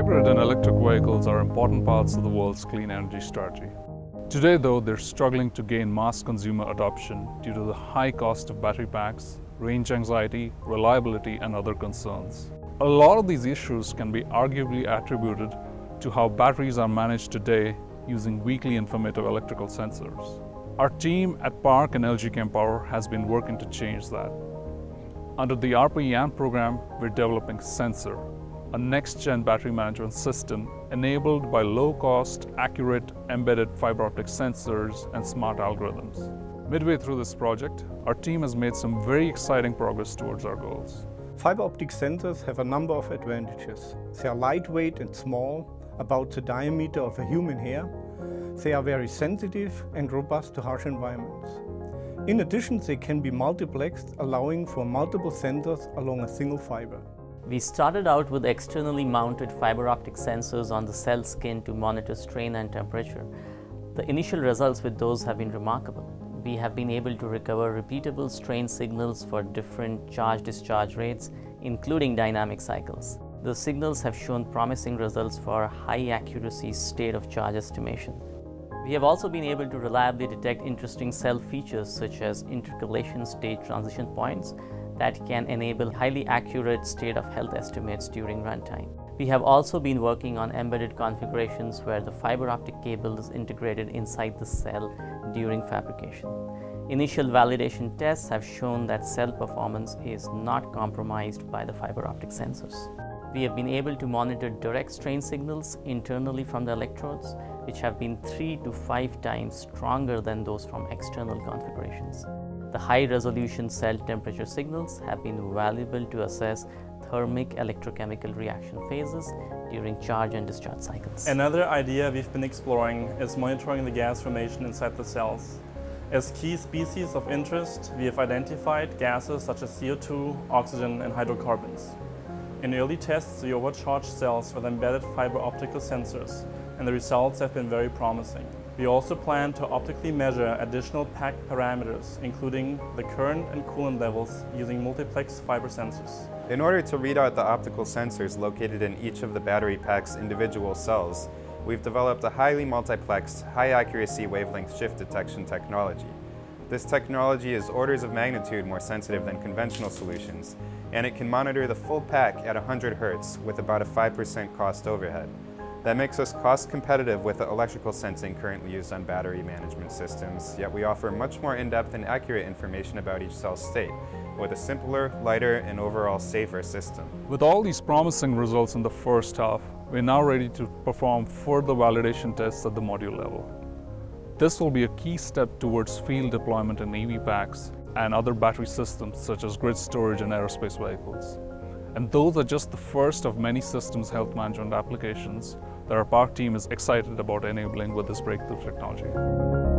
Hybrid and electric vehicles are important parts of the world's clean energy strategy. Today, though, they're struggling to gain mass consumer adoption due to the high cost of battery packs, range anxiety, reliability, and other concerns. A lot of these issues can be arguably attributed to how batteries are managed today using weakly informative electrical sensors. Our team at PARC and LG Chem Power has been working to change that. Under the ARPA-YAN program, we're developing Sensor, a next-gen battery management system enabled by low-cost, accurate, embedded fiber optic sensors and smart algorithms. Midway through this project, our team has made some very exciting progress towards our goals. Fiber optic sensors have a number of advantages. They are lightweight and small, about the diameter of a human hair. They are very sensitive and robust to harsh environments. In addition, they can be multiplexed, allowing for multiple sensors along a single fiber. We started out with externally mounted fiber optic sensors on the cell skin to monitor strain and temperature. The initial results with those have been remarkable. We have been able to recover repeatable strain signals for different charge-discharge rates, including dynamic cycles. The signals have shown promising results for high-accuracy state of charge estimation. We have also been able to reliably detect interesting cell features such as intercalation state transition points that can enable highly accurate state of health estimates during runtime. We have also been working on embedded configurations where the fiber optic cable is integrated inside the cell during fabrication. Initial validation tests have shown that cell performance is not compromised by the fiber optic sensors. We have been able to monitor direct strain signals internally from the electrodes, which have been 3 to 5 times stronger than those from external configurations. The high-resolution cell temperature signals have been valuable to assess thermic electrochemical reaction phases during charge and discharge cycles. Another idea we've been exploring is monitoring the gas formation inside the cells. As key species of interest, we have identified gases such as CO2, oxygen, and hydrocarbons. In early tests, we overcharged cells with embedded fiber optical sensors, and the results have been very promising. We also plan to optically measure additional pack parameters, including the current and coolant levels, using multiplex fiber sensors. In order to read out the optical sensors located in each of the battery pack's individual cells, we've developed a highly multiplexed, high-accuracy wavelength shift detection technology. This technology is orders of magnitude more sensitive than conventional solutions, and it can monitor the full pack at 100 Hz with about a 5% cost overhead. That makes us cost competitive with the electrical sensing currently used on battery management systems, yet we offer much more in-depth and accurate information about each cell's state, with a simpler, lighter, and overall safer system. With all these promising results in the first half, we're now ready to perform further validation tests at the module level. This will be a key step towards field deployment in EV packs and other battery systems such as grid storage and aerospace vehicles. And those are just the first of many systems health management applications that our PARC team is excited about enabling with this breakthrough technology.